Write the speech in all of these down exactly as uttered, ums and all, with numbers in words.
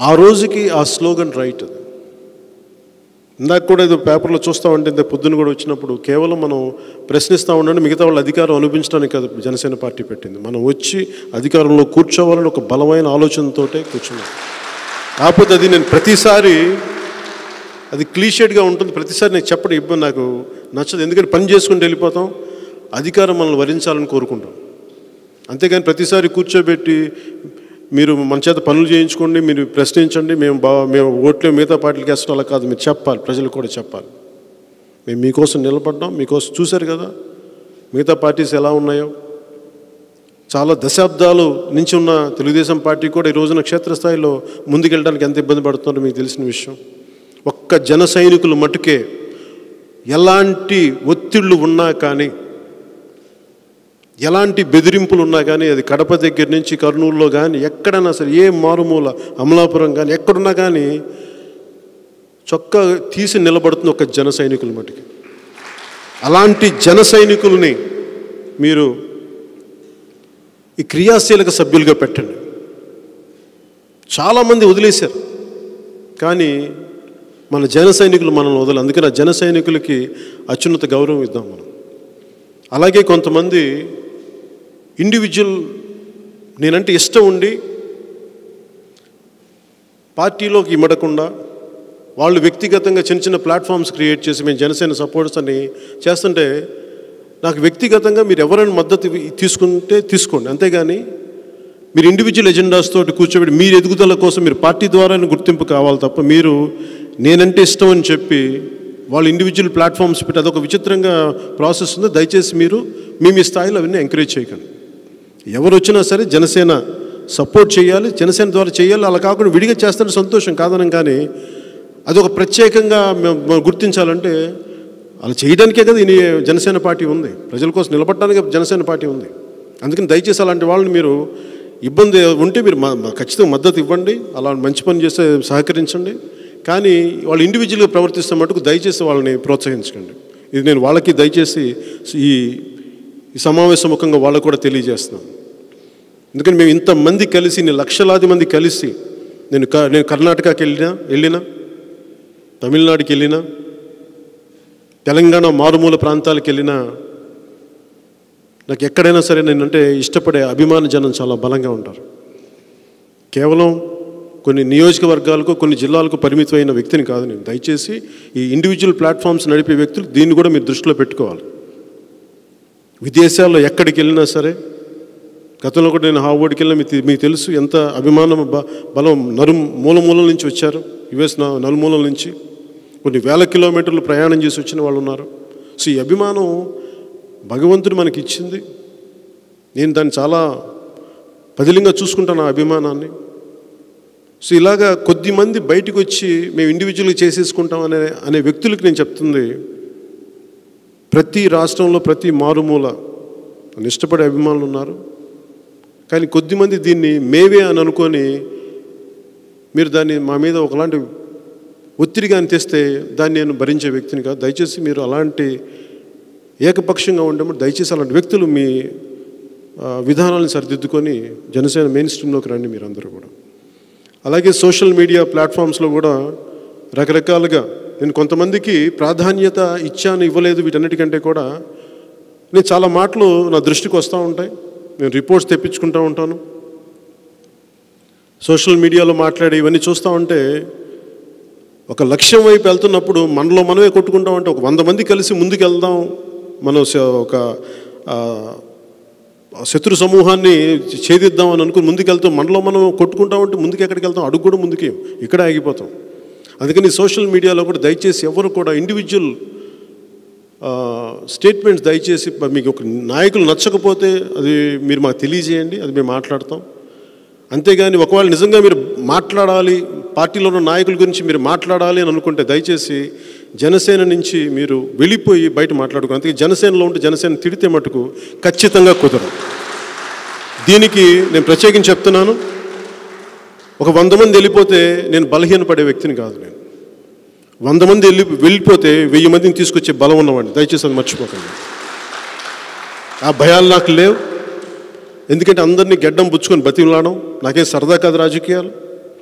ఆ రోజుకి ఆ స్లోగన్ రైట్. అది ఇందాక కూడా ఏదో పేపర్లో చూస్తూ ఉంటే ఇంత పొద్దున్న కూడా వచ్చినప్పుడు కేవలం మనం ప్రశ్నిస్తూ ఉండండి, మిగతా వాళ్ళు అధికారం అనిపించడానికి కాదు జనసేన పార్టీ పెట్టింది. మనం వచ్చి అధికారంలో కూర్చోవాలని ఒక బలమైన ఆలోచనతో కూర్చున్నాం. కాకపోతే అది నేను ప్రతిసారి అది క్లీషేడ్గా ఉంటుంది, ప్రతిసారి నేను చెప్పడం ఇబ్బంది, నాకు నచ్చదు. ఎందుకంటే పని చేసుకుంటూ వెళ్ళిపోతాం, అధికారం మనల్ని వరించాలని కోరుకుంటాం. అంతేగాని ప్రతిసారి కూర్చోబెట్టి మీరు మన చేత పనులు చేయించుకోండి, మీరు ప్రశ్నించండి, మేము బా మేము ఓట్లు మిగతా పార్టీలకి వేస్తాం అలా కాదు. మీరు చెప్పాలి, ప్రజలకు కూడా చెప్పాలి. మేము మీకోసం నిలబడ్డాం, మీకోసం చూశారు కదా మిగతా పార్టీస్ ఎలా ఉన్నాయో. చాలా దశాబ్దాలు నుంచి ఉన్న తెలుగుదేశం పార్టీ కూడా ఈ రోజున క్షేత్రస్థాయిలో ముందుకెళ్ళడానికి ఎంత ఇబ్బంది పడుతుందో మీకు తెలిసిన విషయం. ఒక్క జన సైనికులు మటుకే ఎలాంటి ఒత్తిళ్ళు ఉన్నా కానీ, ఎలాంటి బెదిరింపులు ఉన్నా కానీ, అది కడప దగ్గర నుంచి కర్నూలులో కానీ ఎక్కడైనా సరే, ఏ మారుమూల అమలాపురం కానీ ఎక్కడున్నా కానీ చొక్కా తీసి నిలబడుతుంది ఒక జన సైనికుల మటుకి. అలాంటి జన సైనికుల్ని మీరు ఈ క్రియాశీలక సభ్యులుగా పెట్టండి. చాలామంది వదిలేశారు, కానీ మన జన సైనికులు మనల్ని వదలు. అందుకని ఆ జన సైనికులకి అత్యున్నత గౌరవం ఇద్దాం మనం. అలాగే కొంతమంది ఇండివిజువల్ నేనంటే ఇష్టం ఉండి పార్టీలోకి ఇమ్మడకుండా వాళ్ళు వ్యక్తిగతంగా చిన్న చిన్న ప్లాట్ఫామ్స్ క్రియేట్ చేసి మేము జనసేన సపోర్టర్స్ అని చేస్తుంటే, నాకు వ్యక్తిగతంగా మీరు ఎవరైనా మద్దతు తీసుకుంటే తీసుకోండి, అంతేగాని మీరు ఇండివిజువల్ ఎజెండాస్ తోటి కూర్చోబెట్టి మీరు ఎదుగుదల కోసం మీరు పార్టీ ద్వారానే గుర్తింపు కావాలి తప్ప, మీరు నేనంటే ఇష్టం అని చెప్పి వాళ్ళు ఇండివిజువల్ ప్లాట్ఫామ్స్ పెట్టి అదొక విచిత్రంగా ప్రాసెస్ ఉంది. దయచేసి మీరు మీ మీ స్థాయిలో అవన్నీ ఎంకరేజ్ చేయకండి. ఎవరు వచ్చినా సరే జనసేన సపోర్ట్ చేయాలి, జనసేన ద్వారా చేయాలి. అలా కాకుండా విడిగా చేస్తుంటే సంతోషం కాదనం, కానీ అదొక ప్రత్యేకంగా మేము గుర్తించాలంటే అలా చేయడానికే కదా ఈ జనసేన పార్టీ ఉంది, ప్రజల కోసం నిలబడటానికి జనసేన పార్టీ ఉంది. అందుకని దయచేసి అలాంటి వాళ్ళని మీరు ఇబ్బంది ఉంటే మీరు ఖచ్చితంగా మద్దతు ఇవ్వండి, అలా మంచి పని చేస్తే సహకరించండి. కానీ వాళ్ళు ఇండివిజువల్గా ప్రవర్తిస్తే మటుకు దయచేసి వాళ్ళని ప్రోత్సహించకండి. ఇది నేను వాళ్ళకి దయచేసి ఈ ఈ సమావేశ ముఖంగా వాళ్ళకు కూడా తెలియజేస్తున్నాను. ఎందుకని మేము ఇంతమంది కలిసి, నేను లక్షలాది మంది కలిసి, నేను నేను కర్ణాటకకి వెళ్ళినా వెళ్ళినా తమిళనాడుకి వెళ్ళినా తెలంగాణ మారుమూల ప్రాంతాలకు వెళ్ళినా నాకు ఎక్కడైనా సరే నేనంటే ఇష్టపడే అభిమాన జనం చాలా బలంగా ఉంటారు. కేవలం కొన్ని నియోజకవర్గాలకు కొన్ని జిల్లాలకు పరిమితమైన వ్యక్తిని కాదు నేను. దయచేసి ఈ ఇండివిజువల్ ప్లాట్ఫామ్స్ నడిపే వ్యక్తులు దీన్ని కూడా మీరు దృష్టిలో పెట్టుకోవాలి. విదేశాల్లో ఎక్కడికి వెళ్ళినా సరే, గతంలో కూడా నేను హార్వర్డ్కి వెళ్ళినా మీకు మీకు తెలుసు ఎంత అభిమానం బలం, నరు మూలమూలల నుంచి వచ్చారు, యుఎస్ నలుమూలల నుంచి కొన్ని వేల కిలోమీటర్లు ప్రయాణం చేసి వచ్చిన వాళ్ళు ఉన్నారు. సో ఈ అభిమానం భగవంతుడు మనకి ఇచ్చింది. నేను దాన్ని చాలా పదిలంగా చూసుకుంటాను ఆ అభిమానాన్ని. సో ఇలాగా కొద్దిమంది బయటకు వచ్చి మేము ఇండివిజువల్గా చేసేసుకుంటాం అనే అనే వ్యక్తులకు నేను చెప్తుంది, ప్రతి రాష్ట్రంలో ప్రతి మారుమూల నన్ను ఇష్టపడే అభిమానులు ఉన్నారు. కానీ కొద్దిమంది దీన్ని మేవే అని అనుకొని మీరు దాన్ని మా మీద ఒకలాంటి ఒత్తిడిగా అని తెస్తే దాన్ని నేను భరించే వ్యక్తిని కాదు. దయచేసి మీరు అలాంటి ఏకపక్షంగా ఉండేప్పుడు దయచేసి అలాంటి వ్యక్తులు మీ విధానాలను సరిదిద్దుకొని జనసేన మెయిన్ స్ట్రీమ్లోకి రండి మీరు అందరూ కూడా. అలాగే సోషల్ మీడియా ప్లాట్ఫామ్స్లో కూడా రకరకాలుగా నేను కొంతమందికి ప్రాధాన్యత ఇచ్చాను ఇవ్వలేదు, వీటన్నిటికంటే కూడా నేను చాలా మాటలు నా దృష్టికి వస్తూ ఉంటాయి, నేను రిపోర్ట్స్ తెప్పించుకుంటూ ఉంటాను. సోషల్ మీడియాలో మాట్లాడి ఇవన్నీ చూస్తూ ఉంటే ఒక లక్ష్యం వైపు వెళ్తున్నప్పుడు మనలో మనమే కొట్టుకుంటాం. అంటే ఒక వంద మంది కలిసి ముందుకు వెళ్దాం, మనం ఒక శత్రు సమూహాన్ని ఛేదిద్దాం అని అనుకుని ముందుకెళ్తాం, మనలో మనం కొట్టుకుంటామంటే ముందుకు ఎక్కడికి వెళ్తాం, అడుగు కూడా ముందుకే ఇక్కడే ఆగిపోతాం. అందుకని సోషల్ మీడియాలో కూడా దయచేసి ఎవరు కూడా ఇండివిజువల్ స్టేట్మెంట్స్ దయచేసి మీకు ఒక నాయకులు నచ్చకపోతే అది మీరు మాకు తెలియజేయండి, అది మేము మాట్లాడతాం. అంతేగాని ఒకవేళ నిజంగా మీరు మాట్లాడాలి, పార్టీలో ఉన్న నాయకుల గురించి మీరు మాట్లాడాలి అని అనుకుంటే దయచేసి జనసేన నుంచి మీరు వెళ్ళిపోయి బయట మాట్లాడుకోండి. అందుకే జనసేనలో ఉంటే జనసేన తిడితే మటుకు ఖచ్చితంగా కుదరదు. దీనికి నేను ప్రత్యేకించి చెప్తున్నాను, ఒక వంద మంది వెళ్ళిపోతే నేను బలహీనపడే వ్యక్తిని కాదు. నేను వంద మంది వెళ్ళి వెళ్ళిపోతే వెయ్యి మందిని తీసుకొచ్చే బలం ఉన్నవాడిని. దయచేసి అది మర్చిపోకండి. ఆ భయాలు నాకు లేవు. ఎందుకంటే అందరినీ గెడ్డం పుచ్చుకొని బతిమలాడడం నాకేం సరదా కాదు రాజకీయాలు.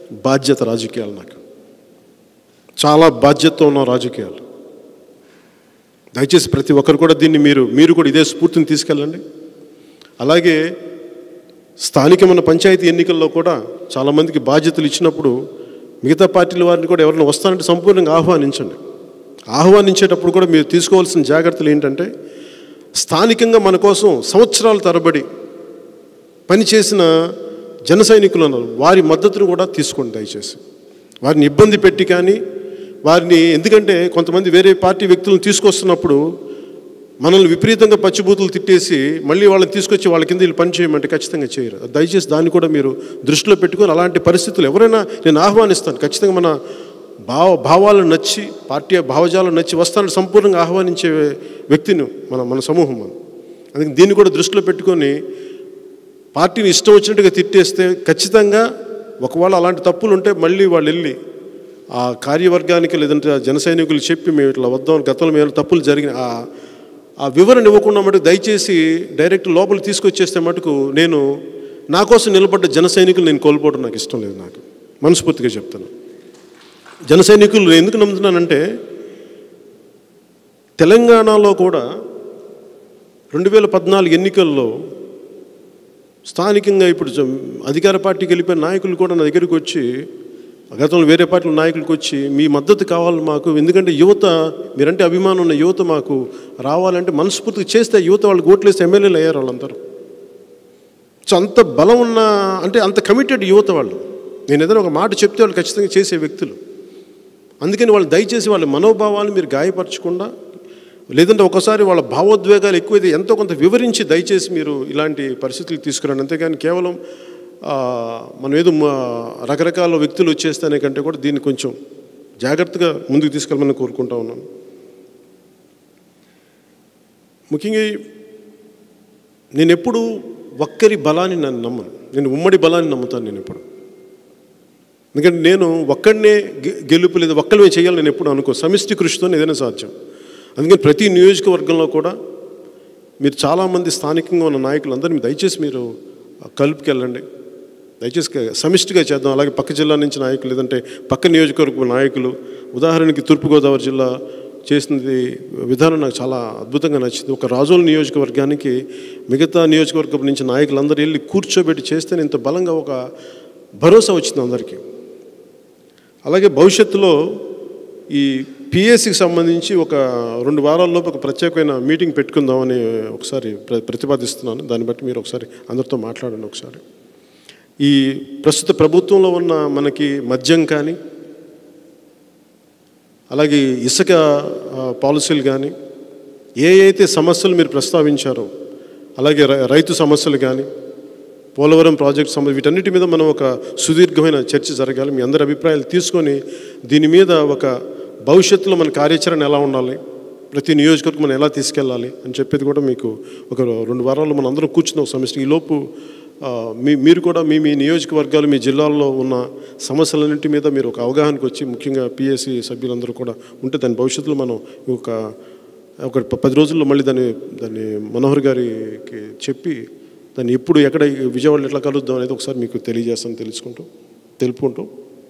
బాధ్యత రాజకీయాలు. నాకు చాలా బాధ్యతతో ఉన్న రాజకీయాలు. దయచేసి ప్రతి ఒక్కరు కూడా దీన్ని మీరు మీరు కూడా ఇదే స్ఫూర్తిని తీసుకెళ్ళండి. అలాగే స్థానికమైన పంచాయతీ ఎన్నికల్లో కూడా చాలామందికి బాధ్యతలు ఇచ్చినప్పుడు మిగతా పార్టీల వారిని కూడా ఎవరైనా వస్తానంటే సంపూర్ణంగా ఆహ్వానించండి. ఆహ్వానించేటప్పుడు కూడా మీరు తీసుకోవాల్సిన జాగ్రత్తలు ఏంటంటే, స్థానికంగా మన కోసం సంవత్సరాల తరబడి పనిచేసిన జన సైనికులు ఉన్నారు, వారి మద్దతును కూడా తీసుకోండి దయచేసి. వారిని ఇబ్బంది పెట్టి కానీ వారిని, ఎందుకంటే కొంతమంది వేరే పార్టీ వ్యక్తులను తీసుకొస్తున్నప్పుడు మనల్ని విపరీతంగా పచ్చిబూతులు తిట్టేసి మళ్ళీ వాళ్ళని తీసుకొచ్చి వాళ్ళ కింద వీళ్ళు పని చేయమంటే ఖచ్చితంగా చేయరు. దయచేసి దాన్ని కూడా మీరు దృష్టిలో పెట్టుకొని అలాంటి పరిస్థితులు ఎవరైనా నేను ఆహ్వానిస్తాను. ఖచ్చితంగా మన భావ భావాలను నచ్చి పార్టీ భావజాలను నచ్చి వస్తానని సంపూర్ణంగా ఆహ్వానించే వ్యక్తిని మన మన సమూహం. మనం అందుకని దీన్ని కూడా దృష్టిలో పెట్టుకొని పార్టీని ఇష్టం వచ్చినట్టుగా తిట్టేస్తే ఖచ్చితంగా ఒకవేళ అలాంటి తప్పులు ఉంటే మళ్ళీ వాళ్ళు వెళ్ళి ఆ కార్యవర్గానికి లేదంటే జన సైనికులు చెప్పి మేము ఇట్లా వద్దాం, గతంలో మేము తప్పులు జరిగిన ఆ వివరణ ఇవ్వకుండా మటుకు దయచేసి డైరెక్ట్ లోపల తీసుకొచ్చేస్తే మటుకు నేను నా కోసం నిలబడ్డ జన సైనికులు నేను కోల్పోవడం నాకు ఇష్టం లేదు. నాకు మనస్ఫూర్తిగా చెప్తాను. జన సైనికులు ఎందుకు నమ్ముతున్నానంటే, తెలంగాణలో కూడా రెండు వేల పద్నాలుగు ఎన్నికల్లో స్థానికంగా ఇప్పుడు అధికార పార్టీకి వెళ్ళిపోయిన నాయకులు కూడా నా దగ్గరికి వచ్చి, గతంలో వేరే పార్టీల నాయకులకు వచ్చి మీ మద్దతు కావాలి మాకు, ఎందుకంటే యువత మీరంటే అభిమానం ఉన్న యువత మాకు రావాలంటే మనస్ఫూర్తిగా చేస్తే యువత వాళ్ళు ఓట్లేస్తే ఎమ్మెల్యేలు అయ్యారు వాళ్ళందరూ. సో అంత బలం ఉన్న, అంటే అంత కమిటెడ్ యువత వాళ్ళు. నేను ఏదైనా ఒక మాట చెప్తే వాళ్ళు ఖచ్చితంగా చేసే వ్యక్తులు. అందుకని వాళ్ళు దయచేసి వాళ్ళ మనోభావాలు మీరు గాయపరచకుండా, లేదంటే ఒకసారి వాళ్ళ భావోద్వేగాలు ఎక్కువైతే ఎంతో కొంత వివరించి దయచేసి మీరు ఇలాంటి పరిస్థితులు తీసుకురండి. అంతేగాని కేవలం మనం ఏదో రకరకాల వ్యక్తులు వచ్చేస్తానే కంటే కూడా దీన్ని కొంచెం జాగ్రత్తగా ముందుకు తీసుకెళ్ళమని కోరుకుంటా ఉన్నాను. ముఖ్యంగా నేను ఎప్పుడు ఒక్కరి బలాన్ని నన్ను నమ్మను, నేను ఉమ్మడి బలాన్ని నమ్ముతాను. నేను ఎప్పుడు, ఎందుకంటే నేను ఒక్కడనే గెలుపు లేదా ఒక్కరిమే చేయాలి నేను ఎప్పుడు అనుకో. సమిష్టి కృషితో ఏదైనా సాధ్యం. అందుకని ప్రతి నియోజకవర్గంలో కూడా మీరు చాలామంది స్థానికంగా ఉన్న నాయకులందరినీ దయచేసి మీరు కలుపుకెళ్ళండి. దయచేసి సమిష్టిగా చేద్దాం. అలాగే పక్క జిల్లా నుంచి నాయకులు, లేదంటే పక్క నియోజకవర్గ నాయకులు, ఉదాహరణకి తూర్పుగోదావరి జిల్లా చేసినది విధానం నాకు చాలా అద్భుతంగా నచ్చింది. ఒక రాజోలు నియోజకవర్గానికి మిగతా నియోజకవర్గం నుంచి నాయకులందరూ వెళ్ళి కూర్చోబెట్టి చేస్తే ఇంత బలంగా ఒక భరోసా వచ్చింది అందరికీ. అలాగే భవిష్యత్తులో ఈ పిఎస్సికి సంబంధించి ఒక రెండు వారాల్లోపు ఒక ప్రత్యేకమైన మీటింగ్ పెట్టుకుందామని ఒకసారి ప్ర ప్రతిపాదిస్తున్నాను. దాన్ని బట్టి మీరు ఒకసారి అందరితో మాట్లాడండి. ఒకసారి ఈ ప్రస్తుత ప్రభుత్వంలో ఉన్న మనకి మద్యం కానీ, అలాగే ఇసుక పాలసీలు కానీ, ఏ అయితే సమస్యలు మీరు ప్రస్తావించారో, అలాగే రైతు సమస్యలు కానీ, పోలవరం ప్రాజెక్ట్ సమస్య, వీటన్నిటి మీద మనం ఒక సుదీర్ఘమైన చర్చ జరగాలి. మీ అందరి అభిప్రాయాలు తీసుకొని దీని మీద ఒక భవిష్యత్తులో మన కార్యాచరణ ఎలా ఉండాలి, ప్రతి నియోజకవర్గం మనం ఎలా తీసుకెళ్ళాలి అని చెప్పేది కూడా మీకు ఒక రెండు వారాల్లో మనం అందరం కూర్చున్నాం సమిష్టి. ఈలోపు మీ మీరు కూడా మీ మీ నియోజకవర్గాలు, మీ జిల్లాల్లో ఉన్న సమస్యలన్నింటి మీద మీరు ఒక అవగాహనకు వచ్చి, ముఖ్యంగా పిఎస్సి సభ్యులందరూ కూడా ఉంటే దాని భవిష్యత్తులో మనం ఒక ఒక పది రోజుల్లో మళ్ళీ దాన్ని దాన్ని మనోహర్ గారికి చెప్పి దాన్ని ఎప్పుడు ఎక్కడ విజయవాడలో ఎట్లా కలుద్దాం అనేది ఒకసారి మీకు తెలియజేస్తాను, తెలుసుకుంటూ తెలుపుకుంటూ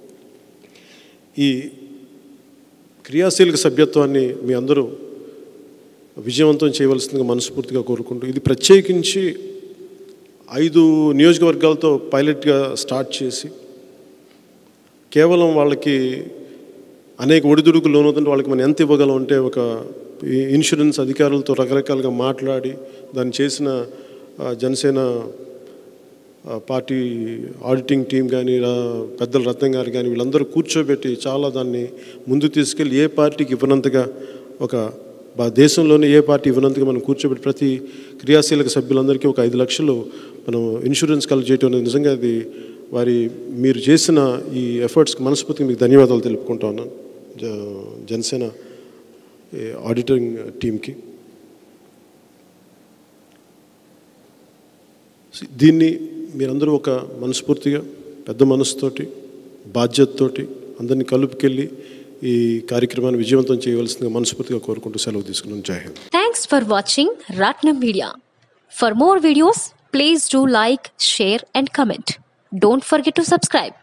ఈ క్రియాశీలక సభ్యత్వాన్ని మీ అందరూ విజయవంతం చేయవలసిందిగా మనస్ఫూర్తిగా కోరుకుంటూ, ఇది ప్రత్యేకించి ఐదు నియోజకవర్గాలతో పైలట్గా స్టార్ట్ చేసి కేవలం వాళ్ళకి అనేక ఒడిదుడుకులు లోనవుతుంటే వాళ్ళకి మనం ఎంత ఇవ్వగలం అంటే, ఒక ఇన్సూరెన్స్ అధికారులతో రకరకాలుగా మాట్లాడి దాన్ని చేసిన జనసేన పార్టీ ఆడిటింగ్ టీం కానీ, పెద్దల రత్నం గారు కానీ, వీళ్ళందరూ కూర్చోబెట్టి చాలా దాన్ని ముందు తీసుకెళ్ళి ఏ పార్టీకి ఇవ్వనంతగా, ఒక దేశంలోనే ఏ పార్టీ ఇవ్వనంతగా మనం కూర్చోబెట్టి ప్రతి క్రియాశీలక సభ్యులందరికీ ఒక ఐదు లక్షలు మనం ఇన్సూరెన్స్ కలెక్ట్ చేయడం అనేది నిజంగా అది వారి మీరు చేసిన ఈ ఎఫర్ట్స్కి మనస్ఫూర్తిగా మీకు ధన్యవాదాలు తెలుపుకుంటా ఉన్నాను జనసేన ఆడిటింగ్ టీంకి. దీన్ని మీరందరూ ఒక మనస్ఫూర్తిగా పెద్ద మనసుతోటి బాధ్యతతోటి అందరినీ కలుపుకెళ్ళి ఈ కార్యక్రమాన్ని విజయవంతం చేయవలసిందిగా మనస్ఫూర్తిగా కోరుకుంటూ సెలవు తీసుకున్నాను. Jai Hind. Thanks for watching Ratnam Media. For more videos, please do like, share and comment. Don't forget to subscribe.